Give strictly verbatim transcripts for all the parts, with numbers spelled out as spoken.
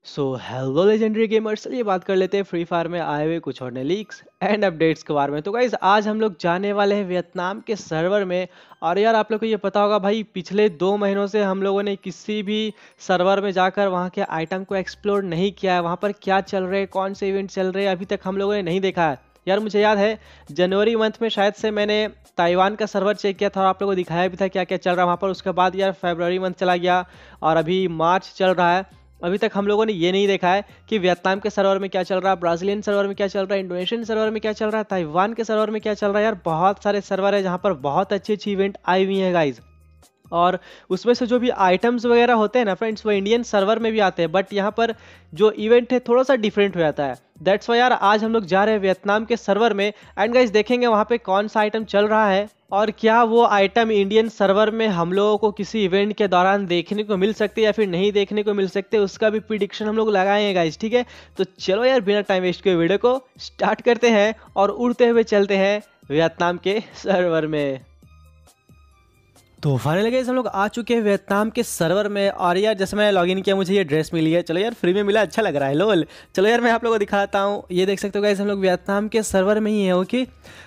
So hello legendary gamers, चलिए बात कर लेते हैं फ्री फायर में आए हुए कुछ और नए लीक्स एंड अपडेट्स के बारे में। तो गाइज आज हम लोग जाने वाले हैं वियतनाम के सर्वर में। और यार आप लोग को ये पता होगा भाई, पिछले दो महीनों से हम लोगों ने किसी भी सर्वर में जाकर वहाँ के आइटम को एक्सप्लोर नहीं किया है। वहाँ पर क्या चल रहे हैं, कौन से इवेंट चल रहे हैं, अभी तक हम लोगों ने नहीं देखा है। यार मुझे याद है जनवरी मंथ में शायद से मैंने ताइवान का सर्वर चेक किया था और आप लोगों को दिखाया भी था क्या क्या चल रहा है वहाँ पर। उसके बाद यार फरवरी मंथ चला गया और अभी मार्च चल रहा है। अभी तक हम लोगों ने ये नहीं देखा है कि वियतनाम के सर्वर में क्या चल रहा है, ब्राजीलियन सर्वर में क्या चल रहा है, इंडोनेशियन सर्वर में क्या चल रहा है, ताइवान के सर्वर में क्या चल रहा है। यार बहुत सारे सर्वर है जहाँ पर बहुत अच्छी अच्छी इवेंट आई हुई है गाइज। और उसमें से जो भी आइटम्स वगैरह होते हैं ना फ्रेंड्स, वो इंडियन सर्वर में भी आते हैं, बट यहाँ पर जो इवेंट है थोड़ा सा डिफरेंट हो जाता है। दैट्स वाई यार आज हम लोग जा रहे हैं वियतनाम के सर्वर में एंड गाइज देखेंगे वहाँ पे कौन सा आइटम चल रहा है और क्या वो आइटम इंडियन सर्वर में हम लोगों को किसी इवेंट के दौरान देखने को मिल सकते या फिर नहीं देखने को मिल सकते, उसका भी प्रिडिक्शन हम लोग लगाएंगे गाइज। ठीक है, तो चलो यार बिना टाइम वेस्ट किए वीडियो को स्टार्ट करते हैं और उड़ते हुए चलते हैं वियतनाम के सर्वर में। तो फाइनली गाइस हम लोग आ चुके हैं वियतनाम के सर्वर में। और यार जैसे मैंने लॉगिन किया मुझे ये ड्रेस मिली है, चलो यार फ्री में मिला, अच्छा लग रहा है लोल। चलो यार मैं आप लोगों को दिखाता हूँ, ये देख सकते हो गाइस हम लोग वियतनाम के सर्वर में ही है। ओके,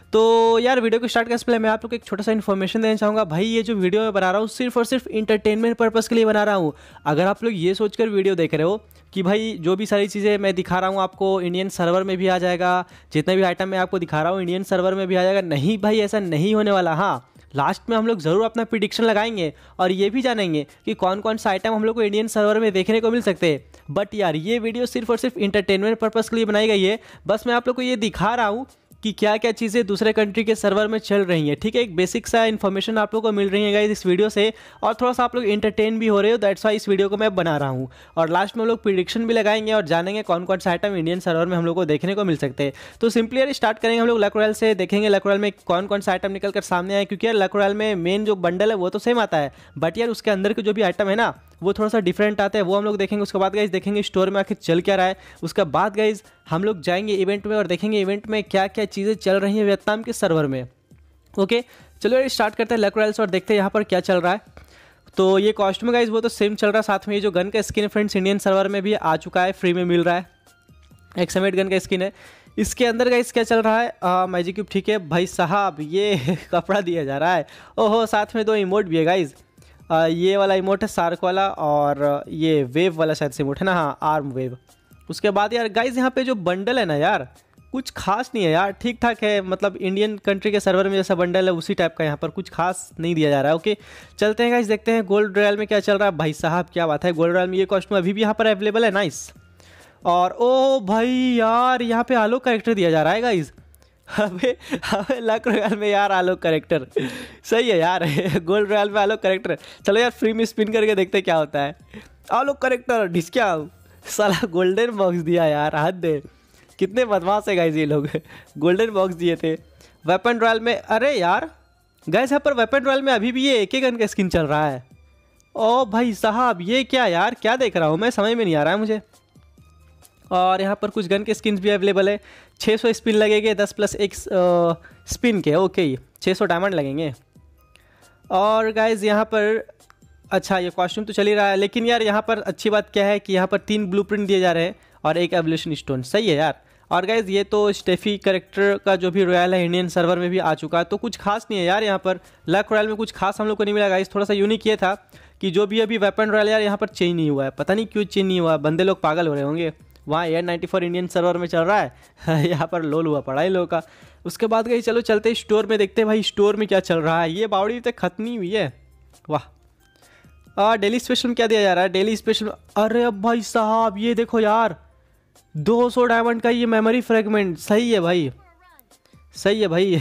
तो यार वीडियो को स्टार्ट करने से पहले मैं आप लोग को एक छोटा सा इन्फॉर्मेशन देना चाहूँगा। भाई ये जो वीडियो मैं बना रहा हूँ सिर्फ और सिर्फ इंटरटेनमेंट पर्पज़ के लिए बना रहा हूँ। अगर आप लोग ये सोचकर वीडियो देख रहे हो कि भाई जो भी सारी चीज़ें मैं दिखा रहा हूँ आपको इंडियन सर्वर में भी आ जाएगा, जितने भी आइटम मैं आपको दिखा रहा हूँ इंडियन सर्वर में भी आ जाएगा, नहीं भाई ऐसा नहीं होने वाला। हाँ, लास्ट में हम लोग ज़रूर अपना प्रिडिक्शन लगाएंगे और ये भी जानेंगे कि कौन कौन सा आइटम हम लोग को इंडियन सर्वर में देखने को मिल सकते हैं। बट यार ये वीडियो सिर्फ और सिर्फ इंटरटेनमेंट पर्पज़ के लिए बनाई गई है। बस मैं आप लोग को ये दिखा रहा हूँ कि क्या क्या चीज़ें दूसरे कंट्री के सर्वर में चल रही हैं। ठीक है, एक बेसिक सा इन्फॉर्मेशन आप लोगों को मिल रही है गाइस इस वीडियो से, और थोड़ा सा आप लोग इंटरटेन भी हो रहे हो, दैट्स वाई इस वीडियो को मैं बना रहा हूँ। और लास्ट में हम लोग प्रिडिक्शन भी लगाएंगे और जानेंगे कौन कौन सा आइटम इंडियन सर्वर में हम लोग को देखने को मिल सकते हैं। तो सिंपली यार स्टार्ट करेंगे हम लोग लक रॉयल से, देखेंगे लक रॉयल में कौन कौन सा आइटम निकल कर सामने आए। क्योंकि यार लक रॉयल में मेन जो बंडल है वो तो सेम आता है, बट यार उसके अंदर के जो भी आइटम है ना वो थोड़ा सा डिफरेंट आता है, वो हम लोग देखेंगे। उसके बाद गाइज देखेंगे स्टोर में आखिर चल क्या रहा है। उसके बाद गाइज हम लोग जाएंगे इवेंट में और देखेंगे इवेंट में क्या क्या चीज़ें चल रही हैं वियतनाम के सर्वर में। ओके चलो यार स्टार्ट करते हैं लक रॉयल्स और देखते हैं यहाँ पर क्या चल रहा है। तो ये कॉस्ट्यूम गाइज वो तो सेम चल रहा है, साथ में ये जो गन का स्किन फ्रेंड्स इंडियन सर्वर में भी आ चुका है, फ्री में मिल रहा है। एक्सएमएट गन का स्किन है। इसके अंदर गाइस क्या चल रहा है, मैजिक क्यूब। ठीक है भाई साहब, ये कपड़ा दिया जा रहा है। ओहो, साथ में दो इमोट भी है गाइज। आ, ये वाला इमोट है सार्क वाला, और ये वेव वाला शायद से इमोट है ना, हाँ आर्म वेव। उसके बाद यार गाइज यहाँ पे जो बंडल है ना यार कुछ खास नहीं है यार, ठीक ठाक है, मतलब इंडियन कंट्री के सर्वर में जैसा बंडल है उसी टाइप का यहाँ पर कुछ खास नहीं दिया जा रहा है। ओके चलते हैं गाइज देखते हैं गोल्ड रॉयल में क्या चल रहा है। भाई साहब क्या बात है, गोल्ड रॉयल में ये कॉस्ट्यूम अभी भी यहाँ पर अवेलेबल है, नाइस। और ओ भाई यार यहाँ पे आलोक कैरेक्टर दिया जा रहा है गाइज। हमें हमें लक रॉयल में यार आलोक कैरेक्टर सही है यार गोल्ड रॉयल में आलोक कैरेक्टर। चलो यार फ्री में स्पिन करके देखते क्या होता है। आलोक कैरेक्टर ढिसक्या, साला गोल्डन बॉक्स दिया यार, हद दे, कितने बदमाश है गाइज ये लोग गोल्डन बॉक्स दिए थे। वेपन रॉयल में, अरे यार गाइज यहाँ पर वेपन रॉयल में अभी भी ये एक ही गन का स्किन चल रहा है। ओ भाई साहब ये क्या यार, क्या देख रहा हूँ मैं, समझ में नहीं आ रहा है मुझे। और यहाँ पर कुछ गन के स्किन्स भी अवेलेबल है। छः सौ स्पिन लगेंगे, दस प्लस एक स्पिन के, ओके छः सौ डायमंड लगेंगे। और गाइज यहाँ पर अच्छा ये कॉस्ट्यूम तो चल ही रहा है, लेकिन यार यहाँ पर अच्छी बात क्या है कि यहाँ पर तीन ब्लूप्रिंट दिए जा रहे हैं और एक एवोल्यूशन स्टोन, सही है यार। और गाइज ये तो स्टेफी कैरेक्टर का जो भी रॉयल है इंडियन सर्वर में भी आ चुका है, तो कुछ खास नहीं है यार यहाँ पर। लक रॉयल में कुछ खास हम लोग को नहीं मिला गाइज, थोड़ा सा यूनिक ये था कि जो भी अभी वेपन रॉयल यार यहाँ पर चेंज नहीं हुआ है, पता नहीं क्यों चेंज नहीं हुआ, बंदे लोग पागल हो रहे होंगे। वहाँ air ninety four Indian server में चल रहा है यहाँ पर लोल हुआ पड़ा है लोगों का। उसके बाद गई चलो चलते स्टोर में, देखते हैं भाई स्टोर में क्या चल रहा है। ये बावड़ी तक खत्म नहीं हुई है, वाह। आ डेली स्पेशल में क्या दिया जा रहा है, डेली स्पेशल, अरे अब भाई साहब ये देखो यार दो सौ डायमंड का ये मेमोरी फ्रेगमेंट, सही है भाई, सही है भाई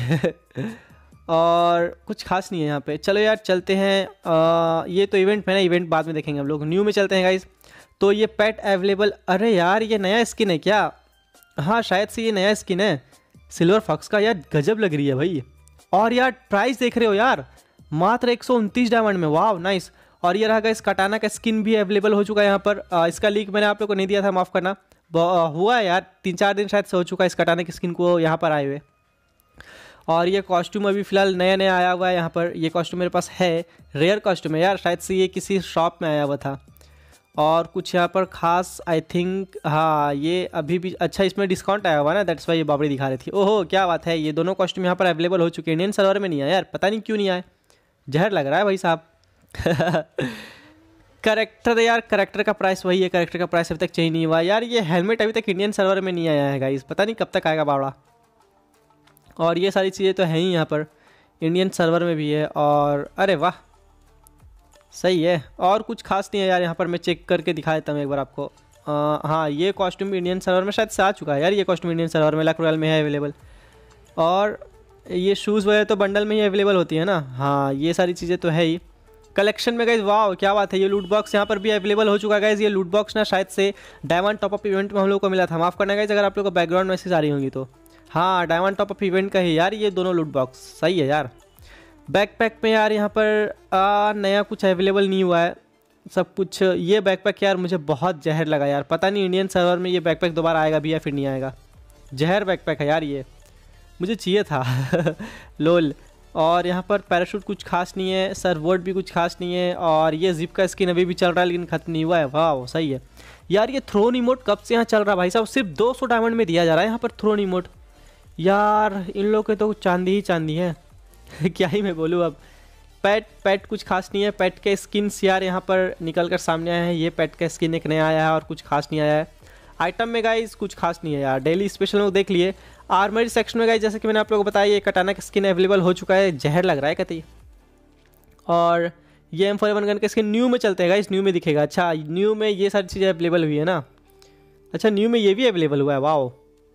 और कुछ खास नहीं है यहाँ पे। चलो यार चलते हैं, आ, ये तो इवेंट में ना, इवेंट बाद में देखेंगे हम लोग। न्यू में चलते हैं गाइज। तो ये पेट अवेलेबल, अरे यार ये नया स्किन है क्या, हाँ शायद से ये नया स्किन है सिल्वर फॉक्स का, यार गजब लग रही है भाई। और यार प्राइस देख रहे हो यार, मात्र एक सौ उनतीस डायमंड में, वाह नाइस। और ये रहा इस कटाना का स्किन भी अवेलेबल हो चुका है यहाँ पर। आ, इसका लीक मैंने आप लोग को नहीं दिया था, माफ़ करना, हुआ है यार तीन चार दिन शायद से हो चुका है इस कटाना के स्किन को यहाँ पर आए हुए। और ये कॉस्ट्यूम अभी फ़िलहाल नया नया आया हुआ है यहाँ पर। ये कॉस्ट्यूम मेरे पास है, रेयर कॉस्ट्यूम है यार, शायद से ये किसी शॉप में आया हुआ था। और कुछ यहाँ पर खास आई थिंक, हाँ ये अभी भी अच्छा इसमें डिस्काउंट आया हुआ ना, दैट्स वाई ये बाबरी दिखा रही थी। ओहो क्या बात है, ये दोनों कॉस्ट्यूम यहाँ पर अवेलेबल हो चुके हैं। इंडियन सर्वर में नहीं आया यार, पता नहीं क्यों नहीं आया, जहर लग रहा है भाई साहब। करेक्टर यार, करेक्टर का प्राइस वही है, करेक्टर का प्राइस अभी तक चेंज नहीं हुआ यार। ये हेलमेट अभी तक इंडियन सर्वर में नहीं आया है गाइस, पता नहीं कब तक आएगा बावड़ा। और ये सारी चीज़ें तो हैं ही यहाँ पर, इंडियन सर्वर में भी है। और अरे वाह सही है, और कुछ खास नहीं है यार यहाँ पर। मैं चेक करके दिखा देता हूँ एक बार आपको। आ, हाँ ये कॉस्ट्यूम भी इंडियन सर्वर में शायद से आ चुका है यार। ये कॉस्ट्यूम इंडियन सर्वर में लक रॉयल में है अवेलेबल। और ये शूज़ वगैरह तो बंडल में ही अवेलेबल होती है ना। हाँ ये सारी चीज़ें तो है ही कलेक्शन में गाइज। वाह क्या बात है, ये लूट बॉक्स यहाँ पर भी अवेलेबल हो चुका है गाइज। ये लूट बॉक्स ना शायद से डायमंड टॉप अप इवेंट में हम लोग को मिला था। माफ़ करना गाइज अगर आप लोग को बैकग्राउंड मैसेज आ रही होंगी तो। हाँ डायमंड टॉप अप इवेंट का ही यार ये दोनों लूट बॉक्स, सही है यार। बैकपैक में यार यहाँ पर आ, नया कुछ अवेलेबल नहीं हुआ है सब कुछ। ये बैकपैक यार मुझे बहुत जहर लगा यार, पता नहीं इंडियन सर्वर में ये बैकपैक दोबारा आएगा भी या फिर नहीं आएगा। जहर बैकपैक है यार, ये मुझे चाहिए था। लोल। और यहाँ पर पैराशूट कुछ खास नहीं है, सर्ववर्ड भी कुछ खास नहीं है। और ये जिप का स्किन अभी भी चल रहा है लेकिन खत्म नहीं हुआ है। वाह सही है यार। ये थ्रोन इमोट कब से यहाँ चल रहा है भाई साहब, सिर्फ दो सौ डायमंड में दिया जा रहा है यहाँ पर थ्रोन इमोट। यार इन लोग के तो चांदी ही चांदी है। क्या ही मैं बोलूँ अब। पैट पैट कुछ खास नहीं है। पैट के स्किन्स यार यहाँ पर निकल कर सामने आए हैं। ये पैट का स्किन एक नया आया है और कुछ खास नहीं आया है। आइटम में गाइस कुछ खास नहीं है यार। डेली स्पेशल लोग देख लिए। आर्मरी सेक्शन में गाइस जैसे कि मैंने आप लोगों को बताया, ये कटाना का स्किन अवेलेबल हो चुका है। जहर लग रहा है कतई। और ये एम फोर वन गन का स्किन न्यू में चलते हैं गाइस, न्यू में दिखेगा। अच्छा न्यू में ये सारी चीज़ें अवेलेबल हुई है ना। अच्छा न्यू में ये भी अवेलेबल हुआ है, वाओ।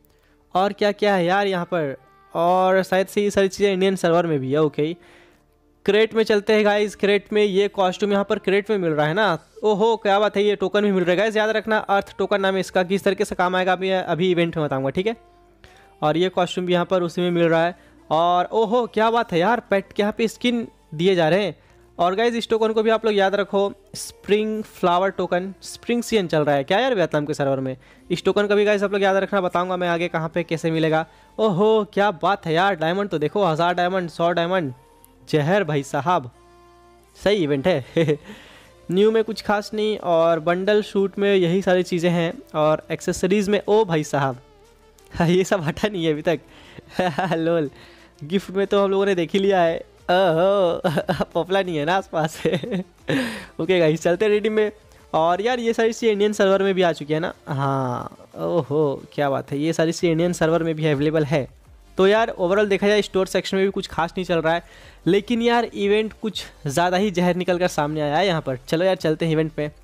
और क्या क्या है यार यहाँ पर, और शायद से ये सारी चीज़ें इंडियन सर्वर में भी है। ओके क्रेट में चलते हैं गाइस। क्रेट में ये कॉस्ट्यूम यहाँ पर क्रेट में मिल रहा है ना। ओहो क्या बात है, ये टोकन भी मिल रहा है गाइस। याद रखना अर्थ टोकन नाम है इसका, किस तरीके से काम आएगा अभी अभी इवेंट में बताऊंगा, ठीक है। और ये कॉस्ट्यूम भी यहाँ पर उसी में मिल रहा है। और ओहो क्या बात है यार, पेट के यहाँ पे स्किन दिए जा रहे हैं। और गाइज इस टोकन को भी आप लोग याद रखो, spring flower token. Spring season चल रहा है क्या यार वियतनाम के सर्वर में। इस टोकन का भी गाइज आप लोग याद रखना, बताऊंगा मैं आगे कहाँ पे कैसे मिलेगा। ओहो क्या बात है यार, डायमंड तो देखो, हज़ार डायमंड, सौ डायमंड, जहर भाई साहब, सही इवेंट है। न्यू में कुछ खास नहीं, और बंडल शूट में यही सारी चीज़ें हैं। और एक्सेसरीज़ में ओ भाई साहब ये सब हटा नहीं है अभी तक। लोल गिफ्ट में तो हम लोगों ने देख ही लिया है। ओहो पॉपुलर नहीं है ना आसपास। ओके गाइस चलते रेडी में। और यार ये सारी चीज़ें इंडियन सर्वर में भी आ चुकी है ना। हाँ ओहो क्या बात है, ये सारी चीज़ें इंडियन सर्वर में भी अवेलेबल है। तो यार ओवरऑल देखा जाए स्टोर सेक्शन में भी कुछ खास नहीं चल रहा है, लेकिन यार इवेंट कुछ ज़्यादा ही जहर निकल कर सामने आया है यहाँ पर। चलो यार चलते हैं इवेंट पे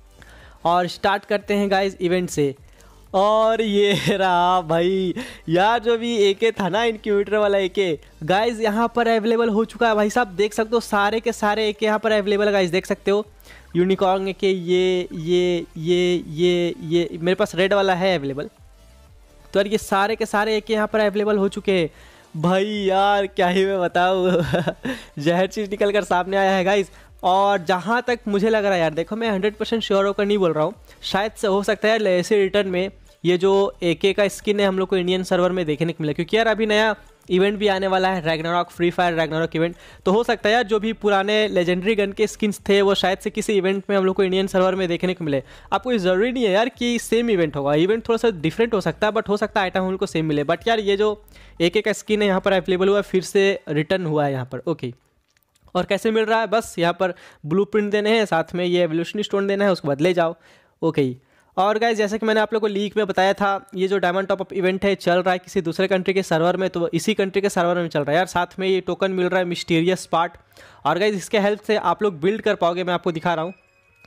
और स्टार्ट करते हैं गाइस इवेंट से। और ये रहा भाई यार जो भी एके था ना, इनक्यूबेटर वाला एके गाइस यहाँ पर अवेलेबल हो चुका है। भाई साहब देख सकते हो सारे के सारे एके यहाँ पर अवेलेबल है गाइस, देख सकते हो। यूनिकॉर्न एके, ये ये ये ये ये मेरे पास रेड वाला है अवेलेबल। तो यार ये सारे के सारे एके यहाँ पर अवेलेबल हो चुके हैं भाई। यार क्या ही मैं बताऊँ जहर चीज़ निकल कर सामने आया है गाइस। और जहाँ तक मुझे लग रहा है यार, देखो मैं हंड्रेड परसेंट श्योर होकर नहीं बोल रहा हूँ, शायद से हो सकता है यार ऐसे रिटर्न में ये जो एके का स्किन है हम लोग को इंडियन सर्वर में देखने को मिला, क्योंकि यार अभी नया इवेंट भी आने वाला है, Ragnarok Free Fire Ragnarok event. तो हो सकता है यार जो भी पुराने लेजेंडरी गन के स्किन्स थे वो शायद से किसी इवेंट में हम लोग को इंडियन सर्वर में देखने को मिले। आपको ज़रूरी नहीं है यार कि सेम इवेंट होगा, इवेंट थोड़ा सा डिफरेंट हो सकता है, बट हो सकता है आइटम हम लोग को सेम मिले। बट यार ये जो एके का स्किन है यहाँ पर अवेलेबल हुआ है, फिर से रिटर्न हुआ है यहाँ पर। ओके और कैसे मिल रहा है, बस यहाँ पर ब्लू प्रिंट देने हैं, साथ में ये एवोल्यूशन स्टोन देना है, उसके बाद ले जाओ। ओके और गाइस जैसे कि मैंने आप लोगों को लीक में बताया था, ये जो डायमंड टॉप अप इवेंट है चल रहा है किसी दूसरे कंट्री के सर्वर में, तो इसी कंट्री के सर्वर में चल रहा है यार। साथ में ये टोकन मिल रहा है मिस्टीरियस पार्ट। और गाइस इसके हेल्प से आप लोग बिल्ड कर पाओगे, मैं आपको दिखा रहा हूँ।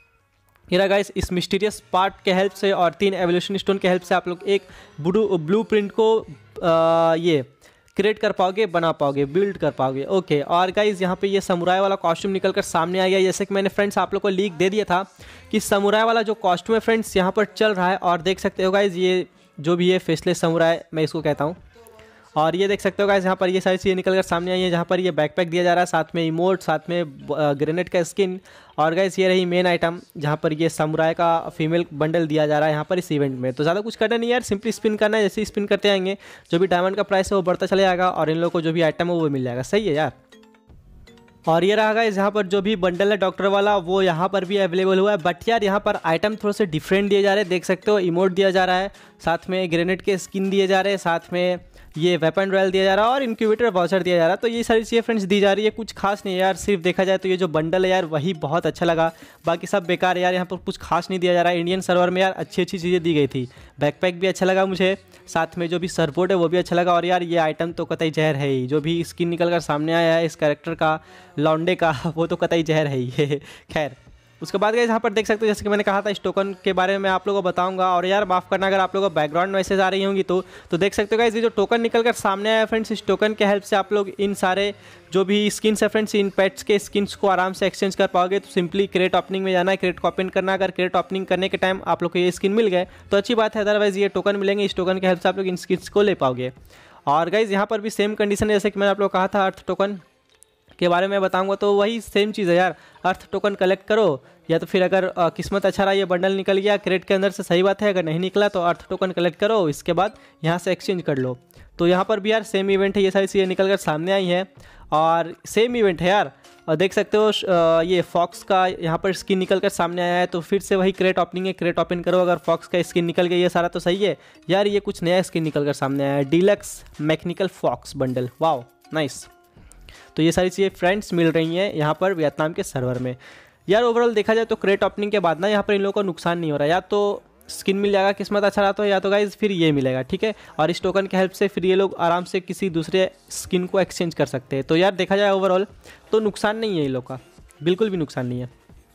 ये गाइस इस मिस्टीरियस पार्ट के हेल्प से और तीन एवोल्यूशन स्टोन के हेल्प से आप लोग एक ब्लू ब्लू प्रिंट को आ, ये क्रिएट कर पाओगे, बना पाओगे, बिल्ड कर पाओगे। ओके और गाइज यहाँ पे ये समुराई वाला कॉस्ट्यूम निकल कर सामने आ गया। जैसे कि मैंने फ्रेंड्स आप लोग को लीक दे दिया था कि समुराई वाला जो कॉस्ट्यूम है फ्रेंड्स यहाँ पर चल रहा है। और देख सकते हो गाइज ये जो भी है फेसलेस समुराई मैं इसको कहता हूँ। और ये देख सकते हो गाइस यहाँ पर ये सारी चीज़ें निकल कर सामने आई है, जहाँ पर ये बैकपैक दिया जा रहा है, साथ में इमोट, साथ में ग्रेनेड का स्किन। और गाइस ये रही मेन आइटम जहाँ पर ये समुराई का फीमेल बंडल दिया जा रहा है यहाँ पर इस इवेंट में। तो ज़्यादा कुछ करना नहीं यार, सिंपली स्पिन करना है। जैसे स्पिन करते आएंगे जो भी डायमंड का प्राइस है वो बढ़ता चले जाएगा और इन लोगों को जो भी आइटम है वो मिल जाएगा। सही है यार। और ये रहा गाइस यहाँ पर जो भी बंडल है डॉक्टर वाला वो यहाँ पर भी अवेलेबल हुआ है। बट यार यहाँ पर आइटम थोड़े से डिफरेंट दिए जा रहे हैं, देख सकते हो इमोट दिया जा रहा है, साथ में ग्रेनेड के स्किन दिए जा रहे हैं, साथ में ये वेपन रॉयल दिया जा रहा है और इंक्यूबेटर वाउचर दिया जा रहा है। तो ये सारी चीज़ें फ्रेंड्स दी जा रही है, कुछ खास नहीं है यार। सिर्फ देखा जाए तो ये जो बंडल है यार वही बहुत अच्छा लगा, बाकी सब बेकार है यार। यहाँ पर कुछ खास नहीं दिया जा रहा है। इंडियन सर्वर में यार अच्छी अच्छी चीज़ें दी गई थी, बैकपैक भी अच्छा लगा मुझे, साथ में जो भी सरपोर्ट है वो भी अच्छा लगा। और यार ये आइटम तो कतई जहर है ही, जो भी स्किन निकल कर सामने आया है इस कैरेक्टर का लौंडे का, वो तो कतई जहर है ही। खैर उसके बाद गाइस यहाँ पर देख सकते हो, जैसे कि मैंने कहा था इस टोकन के बारे में मैं आप लोगों को बताऊंगा। और यार माफ़ करना अगर आप लोगों को बैकग्राउंड मैसेज आ रही होंगी तो तो देख सकते हो गाइस ये जो टोकन निकल कर सामने आया फ्रेंड्स, इस टोकन के हेल्प से आप लोग इन सारे जो भी स्किन्स है फ्रेंड्स, इन पेट्स के स्किन्स को आराम से एक्सचेंज कर पाओगे। तो सिंपली क्रेट ओपनिंग में जाना है, क्रेट को ओपन करना। अगर क्रेट ओपनिंग करने के टाइम आप लोग को ये स्किन मिल गए तो अच्छी बात है, अदरवाइज ये टोकन मिलेंगे, इस टोकन के हेल्प से आप लोग इन स्किन्स को ले पाओगे। और गाइज यहाँ पर भी सेम कंडीशन है जैसे कि मैंने आप लोग को कहा था अर्थ टोकन के बारे में बताऊंगा, तो वही सेम चीज़ है यार। अर्थ टोकन कलेक्ट करो, या तो फिर अगर आ, किस्मत अच्छा रहा ये बंडल निकल गया क्रेट के अंदर से, सही बात है। अगर नहीं निकला तो अर्थ टोकन कलेक्ट करो, इसके बाद यहाँ से एक्सचेंज कर लो। तो यहाँ पर भी यार सेम इवेंट है, ये सारी चीज़ें निकल कर सामने आई हैं और सेम इवेंट है यार। और देख सकते हो आ, ये फॉक्स का यहाँ पर स्किन निकल कर सामने आया है, तो फिर से वही क्रेट ओपनिंग है, क्रेट ओपन करो। अगर फॉक्स का स्किन निकल गया ये सारा तो सही है यार। ये कुछ नया स्किन निकल कर सामने आया है, deluxe mechanical fox bundle, wow nice. तो ये सारी चीज़ें फ्रेंड्स मिल रही हैं यहाँ पर वियतनाम के सर्वर में। यार ओवरऑल देखा जाए तो क्रेट ओपनिंग के बाद ना यहाँ पर इन लोगों को नुकसान नहीं हो रहा, या तो स्किन मिल जाएगा किस्मत अच्छा रहा तो, या तो गाइज फिर ये मिलेगा, ठीक है। और इस टोकन के हेल्प से फिर ये लोग आराम से किसी दूसरे स्किन को एक्सचेंज कर सकते हैं। तो यार देखा जाए ओवरऑल तो नुकसान नहीं है इन लोग का, बिल्कुल भी नुकसान नहीं है।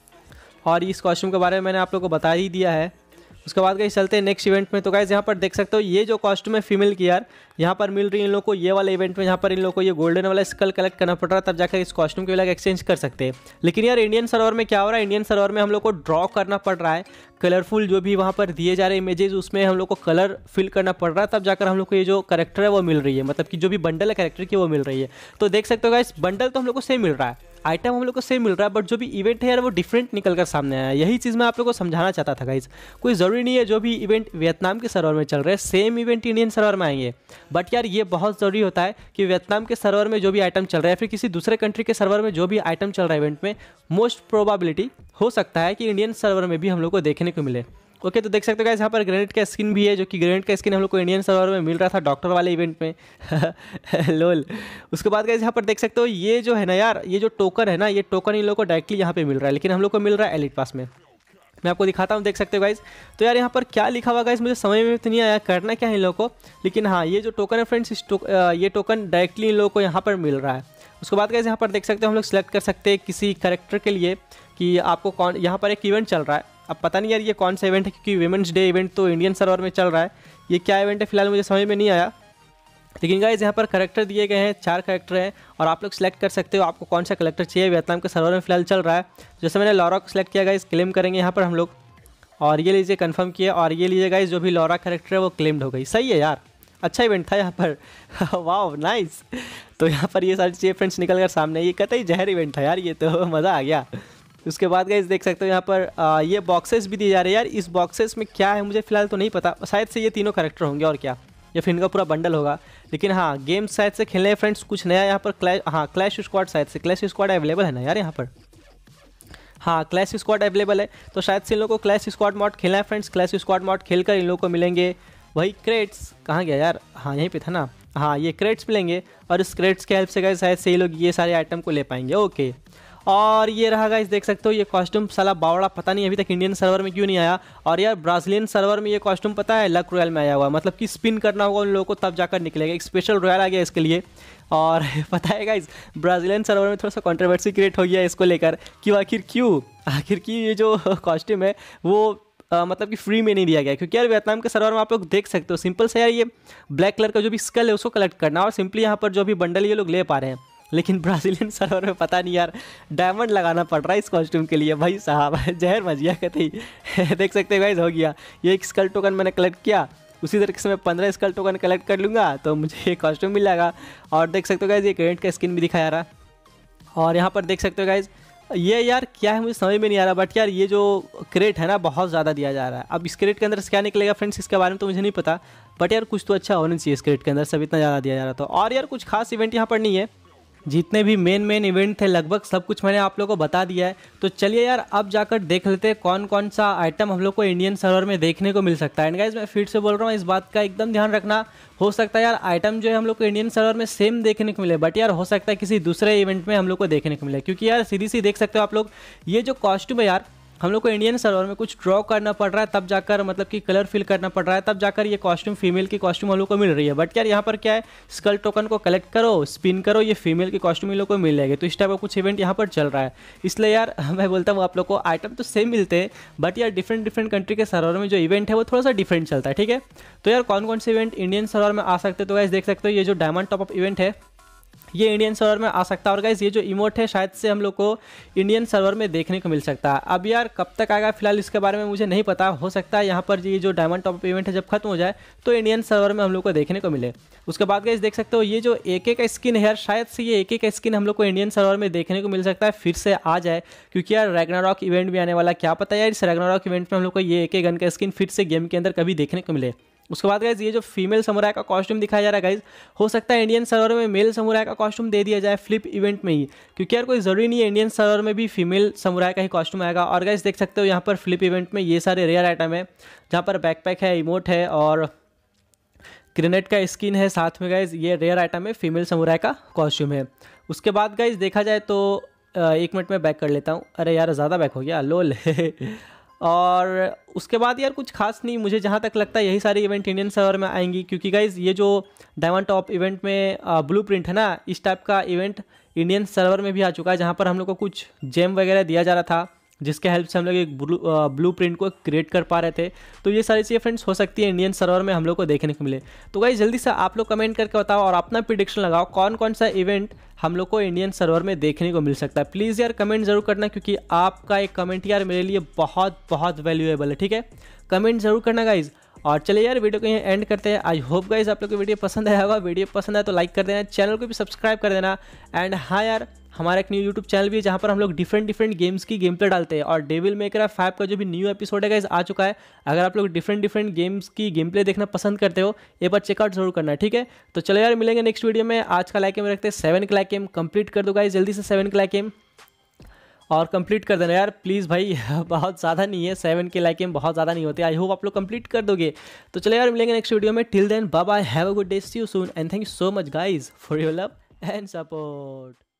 और इस कॉस्ट्यूम के बारे में मैंने आप लोग को बता ही दिया है। उसके बाद गाइस चलते हैं नेक्स्ट इवेंट में। तो गाइस यहाँ पर देख सकते हो ये जो कॉस्ट्यूम है फीमेल की यार, यहाँ पर मिल रही है इन लोग को ये वाला इवेंट में, यहाँ पर इन लोग को ये गोल्डन वाला स्कल कलेक्ट करना पड़ रहा है, तब जाकर इस कॉस्ट्यूम के वाला एक्सचेंज कर सकते हैं। लेकिन यार इंडियन सर्वर में क्या हो रहा है, इंडियन सर्वर में हम लोग को ड्रॉ करना पड़ रहा है, कलरफुल जो भी वहाँ पर दिए जा रहे इमेजेस उसमें हम लोग को कलर फिल करना पड़ रहा है, तब जाकर हम लोग को ये जो कैरेक्टर है वो मिल रही है, मतलब कि जो भी बंडल है कैरेक्टर की वो मिल रही है। तो देख सकते हो गाइस बंडल तो हम लोग को सेम मिल रहा है, आइटम हम लोग को सेम मिल रहा है, बट जो भी इवेंट है यार वो डिफरेंट निकल कर सामने आया है। यही चीज़ मैं आप लोगों को समझाना चाहता था गाइज। कोई ज़रूरी नहीं है जो भी इवेंट वियतनाम के सर्वर में चल रहे हैं सेम इवेंट इंडियन सर्वर में आएंगे, बट यार ये बहुत ज़रूरी होता है कि वियतनाम के सर्वर में जो भी आइटम चल रहा है, फिर किसी दूसरे कंट्री के सर्वर में जो भी आइटम चल रहा है इवेंट में, मोस्ट प्रोबेबिलिटी हो सकता है कि इंडियन सर्वर में भी हम लोग को देखने को मिले। ओके okay, तो देख सकते हो गाइस यहाँ पर ग्रेनेड का स्किन भी है, जो कि ग्रेनेड का स्किन हम लोग को इंडियन सर्वर में मिल रहा था डॉक्टर वाले इवेंट में। लोल। उसके बाद गाइस यहाँ पर देख सकते हो ये जो है ना यार, ये जो टोकन है ना, ये टोकन इन लोगों को डायरेक्टली यहाँ पे मिल रहा है, लेकिन हम लोग को मिल रहा है एलिट पास में। मैं आपको दिखाता हूँ, देख सकते हो गाइस। तो यार यहाँ पर क्या लिखा हुआ गाइस मुझे समझ में तो नहीं आया करना क्या है इन लोगों को, लेकिन हाँ ये जो टोकन है फ्रेंड्स, इस टोक, ये टोकन डायरेक्टली इन लोगों को यहाँ पर मिल रहा है। उसके बाद गाइस यहाँ पर देख सकते हो हम लोग सेलेक्ट कर सकते हैं किसी कैरेक्टर के लिए कि आपको कौन, यहाँ पर एक इवेंट चल रहा है। अब पता नहीं यार ये कौन सा इवेंट है, क्योंकि विमेंस डे इवेंट तो इंडियन सर्वर में चल रहा है, ये क्या इवेंट है फिलहाल मुझे समझ में नहीं आया। लेकिन गाइस यहाँ पर कैरेक्टर दिए गए हैं, चार कैरेक्टर हैं और आप लोग सेलेक्ट कर सकते हो आपको कौन सा कैरेक्टर चाहिए। वियतनाम के सर्वर में फिलहाल चल रहा है, जैसे मैंने लॉरा को सिलेक्ट किया गाइस, क्लेम करेंगे यहाँ पर हम लोग, और ये लीजिए कन्फर्म किया, और ये लीजिए गाइस जो भी लॉरा कैरेक्टर है वो क्लेम्ड हो गई। सही है यार, अच्छा इवेंट था यहाँ पर। वाह नाइस। तो यहाँ पर ये सारी चीज़ें फ्रेंड्स निकल कर सामने, ये कतई जहर इवेंट था यार, ये तो मज़ा आ गया। उसके बाद गाइस देख सकते हो यहाँ पर आ, ये बॉक्सेस भी दिए जा रहे हैं यार। इस बॉक्सेस में क्या है मुझे फिलहाल तो नहीं पता, शायद से ये तीनों कैरेक्टर होंगे और क्या, या फिर इनका पूरा बंडल होगा। लेकिन हाँ गेम शायद से खेलने फ्रेंड्स कुछ नया यहाँ पर क्लैश, हाँ क्लैश स्क्वाड, शायद से क्लैश स्क्वाड अवेलेबल है ना यार यहाँ पर, हाँ क्लैश स्क्वाड अवेलेबल है। तो शायद से इन लोगों को क्लैश स्क्वाड मॉड खेलना है फ्रेंड्स। क्लैश स्क्वाड मॉड खेलकर इन लोगों को मिलेंगे वही क्रेट्स, कहाँ गया यार, हाँ यहीं पे था ना, हाँ ये क्रेट्स मिलेंगे, और इस क्रेट्स के हेल्प से गाइस शायद से ये लोग ये सारे आइटम को ले पाएंगे। ओके, और ये रहा गाइस देख सकते हो ये कॉस्ट्यूम साला बावड़ा पता नहीं अभी तक इंडियन सर्वर में क्यों नहीं आया। और यार ब्राज़ीलियन सर्वर में ये कॉस्ट्यूम पता है लक रॉयल में आया हुआ, मतलब कि स्पिन करना होगा उन लोगों को तब जाकर निकलेगा, एक स्पेशल रॉयल आ गया इसके लिए। और पता है गाइस ब्राज़ीलियन सर्वर में थोड़ा सा कंट्रोवर्सी क्रिएट हो गया इसको लेकर कि आखिर क्यों आखिर की ये जो कॉस्ट्यूम है वो आ, मतलब कि फ्री में नहीं दिया गया, क्योंकि यार वियतनाम के सर्वर में आप लोग देख सकते हो सिंपल से यार ये ब्लैक कलर का जो भी स्कल है उसको कलेक्ट करना, और सिंपली यहाँ पर जो भी बंडल ये लोग ले पा रहे हैं। लेकिन ब्राज़ीलियन सर्वर में पता नहीं यार डायमंड लगाना पड़ रहा है इस कॉस्ट्यूम के लिए, भाई साहब जहर मच गया कहते ही। देख सकते हैं गाइस हो गया, ये एक स्कल टोकन मैंने कलेक्ट किया, उसी तरीके से मैं पंद्रह स्कल टोकन कलेक्ट कर लूँगा तो मुझे ये कॉस्ट्यूम मिल जाएगा। और देख सकते हो गाइस ये क्रेट का स्किन भी दिखाया रहा, और यहाँ पर देख सकते हो गाइस ये यार क्या है मुझे समझ में नहीं आ रहा, बट यार ये जो क्रेट है ना बहुत ज़्यादा दिया जा रहा है। अब इस क्रेट के अंदर से क्या निकलेगा फ्रेंड्स इसके बारे में तो मुझे नहीं पता, बट यार कुछ तो अच्छा होना चाहिए इस क्रेट के अंदर, सब इतना ज़्यादा दिया जा रहा था। और यार कुछ खास इवेंट यहाँ पर नहीं है, जितने भी मेन मेन इवेंट थे लगभग सब कुछ मैंने आप लोगों को बता दिया है। तो चलिए यार अब जाकर देख लेते हैं कौन कौन सा आइटम हम लोग को इंडियन सर्वर में देखने को मिल सकता है। एंड गाइज मैं फिर से बोल रहा हूँ, इस बात का एकदम ध्यान रखना, हो सकता है यार आइटम जो है हम लोग को इंडियन सर्वर में सेम देखने को मिले, बट यार हो सकता है किसी दूसरे इवेंट में हम लोग को देखने को मिले। क्योंकि यार सीधी सी देख सकते हो आप लोग, ये जो कॉस्ट्यूम है यार हम लोग को इंडियन सर्वर में कुछ ड्रॉ करना पड़ रहा है, तब जाकर मतलब कि कलर फिल करना पड़ रहा है, तब जाकर ये कॉस्ट्यूम फीमेल की कॉस्ट्यूम हम लोग को मिल रही है। बट यार यहाँ पर क्या है, स्कल टोकन को कलेक्ट करो, स्पिन करो, ये फीमेल की कॉस्ट्यूम इन लोग को मिल जाएगी। तो इस टाइप का कुछ इवेंट यहाँ पर चल रहा है। इसलिए यार मैं बोलता हूँ आप लोग को आइटम तो सेम मिलते हैं, बट यार डिफरेंट डिफरेंट कंट्री के सर्वर में जो इवेंट है वो थोड़ा सा डिफरेंट चलता है। ठीक है, तो यार कौन कौन से इवेंट इंडियन सर्वर में आ सकते हैं, तो गाइस देख सकते हो ये जो डायमंड टॉप अप इवेंट है ये इंडियन सर्वर में आ सकता है। और गाइस ये जो इमोट है शायद से हम लोग को इंडियन सर्वर में देखने को मिल सकता है। अब यार कब तक आएगा फिलहाल इसके बारे में मुझे नहीं पता, हो सकता है यहाँ पर ये जो डायमंड टॉप इवेंट है जब खत्म हो जाए तो इंडियन सर्वर में हम लोग को देखने को मिले। उसके बाद गाइस देख सकते हो ये जो एक एक स्किन है यार, शायद से ये एक एक स्किन हम लोग को इंडियन सर्वर में देखने को मिल सकता है, फिर से आ जाए। क्योंकि यार रैग्नारॉक इवेंट भी आने वाला, क्या पता यार इस रैग्नारॉक इवेंट में हम लोग को ये एक एक गन का स्किन फिर से गेम के अंदर कभी देखने को मिले। उसके बाद गाइज ये जो फीमेल समुराई का कॉस्ट्यूम दिखाया जा रहा है गाइज, हो सकता है इंडियन सर्वर में मेल समुराई का कॉस्ट्यूम दे दिया जाए फ्लिप इवेंट में ही, क्योंकि यार कोई ज़रूरी नहीं है इंडियन सर्वर में भी फीमेल समुराई का ही कॉस्ट्यूम आएगा। और गाइज देख सकते हो यहाँ पर फ्लिप इवेंट में ये सारे रेयर आइटम है, जहाँ पर बैकपैक है, इमोट है और ग्रेनेड का स्किन है, साथ में गाइज ये रेयर आइटम है, फीमेल समुराई का कॉस्ट्यूम है। उसके बाद गाइज देखा जाए तो एक मिनट में बैक कर लेता हूँ, अरे यार ज़्यादा बैक हो गया लोल और उसके बाद यार कुछ खास नहीं, मुझे जहाँ तक लगता है यही सारी इवेंट इंडियन सर्वर में आएंगी। क्योंकि गाइज ये जो डायमंड टॉप इवेंट में ब्लू प्रिंट है ना, इस टाइप का इवेंट इंडियन सर्वर में भी आ चुका है, जहाँ पर हम लोग को कुछ जेम वगैरह दिया जा रहा था, जिसके हेल्प से हम लोग एक ब्लू ब्लू प्रिंट को क्रिएट कर पा रहे थे। तो ये सारी चीज़ें फ्रेंड्स हो सकती है इंडियन सर्वर में हम लोग को देखने को मिले। तो गाइस जल्दी से आप लोग कमेंट करके बताओ और अपना प्रिडिक्शन लगाओ कौन कौन सा इवेंट हम लोग को इंडियन सर्वर में देखने को मिल सकता है। प्लीज़ यार कमेंट जरूर करना, क्योंकि आपका एक कमेंट यार मेरे लिए बहुत बहुत वैल्यूएबल है। ठीक है, कमेंट जरूर करना गाइज। और चलिए यार वीडियो को यहीं एंड करते हैं। आई होप गाइज आप लोग को वीडियो पसंद आया होगा। वीडियो पसंद आया तो लाइक कर देना, चैनल को भी सब्सक्राइब कर देना। एंड हाँ यार हमारा एक न्यू यूट्यूब चैनल भी है, जहाँ पर हम लोग डिफरेंट डिफरेंट गेम्स की गेम प्ले डालते हैं। और डेविल मे क्राफ्ट फाइव का जो भी न्यू एपिसोड है गाइज आ चुका है। अगर आप लोग डिफरेंट डिफरेंट गेम्स की गेम प्ले देखना पसंद करते हो, एक बार चेकआउट जरूर करना। ठीक है, तो चलो यार मिलेंगे नेक्स्ट वीडियो में। आज का लाइक में रखते हैं सेवन का लाइक कंप्लीट कर दो गाइज, जल्दी से सेवन का लाइक और कंप्लीट कर देना यार प्लीज़ भाई बहुत ज़्यादा नहीं है, सेवन के लाइक बहुत ज़्यादा नहीं होते। आई होप आप लोग कंप्लीट कर दोगे। तो चलो यार मिलेंगे नेक्स्ट वीडियो में। Till then bye bye, have a good day, see you soon and thank you so much guys for your love and support.